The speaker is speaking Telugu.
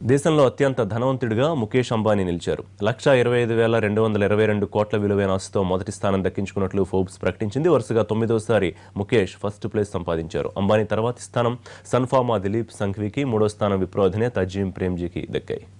దేశంలో అత్యంత ధనవంతుడిగా ముఖేష్ అంబానీ నిలిచారు. 1,25,222 కోట్ల విలువైన ఆస్తితో మొదటి స్థానం దక్కించుకున్నట్లు ఫోర్బ్స్ ప్రకటించింది. వరుసగా 9వ సారి ముఖేష్ ఫస్ట్ ప్లేస్ సంపాదించారు. అంబానీ తర్వాతి స్థానం సన్ఫార్మా దిలీప్ సంఘ్వికి, 3వ స్థానం విప్రో అధినేత అజీం ప్రేమ్జీకి దక్కాయి.